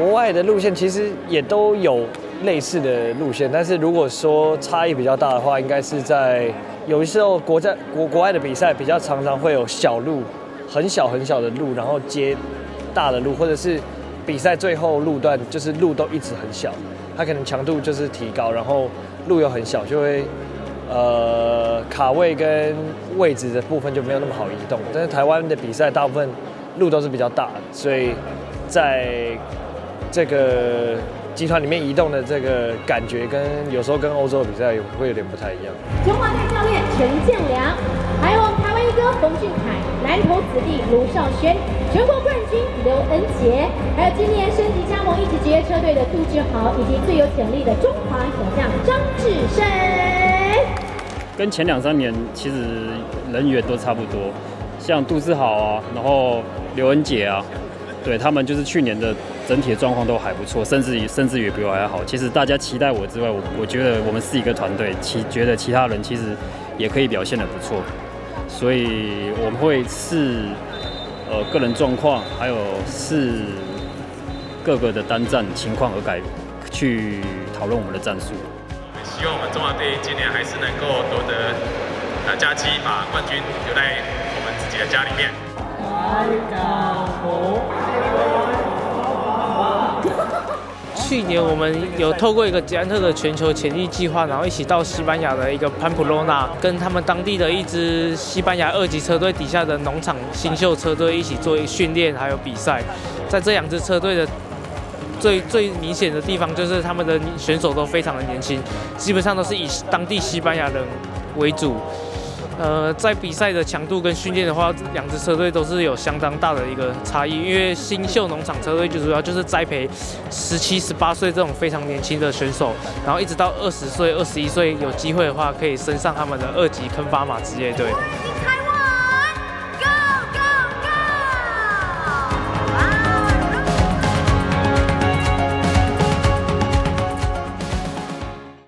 国外的路线其实也都有类似的路线，但是如果说差异比较大的话，应该是在有时候国外的比赛比较常常会有小路，很小的路，然后接大的路，或者是比赛最后路段就是路都一直很小，它可能强度就是提高，然后路又很小，就会卡位跟位置的部分就没有那么好移动。但是台湾的比赛大部分路都是比较大的，所以在这个集团里面移动的这个感觉，跟有时候跟欧洲的比赛会有点不太一样。 中华队教练陈建良，还有台湾一哥冯俊凯，南投子弟卢少轩，全国冠军刘恩杰，还有今年升级加盟一级职业车队的杜志豪，以及最有潜力的中华小将张志胜。 跟前2、3年其实人员都差不多，像杜志豪啊，然后刘恩杰啊，对他们就是去年的整体的状况都还不错，甚至于比我还好。其实大家期待我之外，我觉得我们是一个团队，觉得其他人其实也可以表现得不错，所以我们会视个人状况，还有视各个的单战情况而去讨论我们的战术。 希望我们中华队今年还是能够夺得佳绩，把冠军留在我们自己的家里面。 去年我们有透过一个捷安特的全球潜力计划，然后一起到西班牙的一个潘普洛纳，跟他们当地的一支西班牙2级车队底下的农场新秀车队一起做训练还有比赛。在这2支车队的最明显的地方就是他们的选手都非常的年轻，基本上都是以当地西班牙人为主。在比赛的强度跟训练的话，2支车队都是有相当大的一个差异。因为新秀农场车队就主要就是栽培17、18岁这种非常年轻的选手，然后一直到20岁、21岁有机会的话，可以升上他们的2级坑巴马职业队。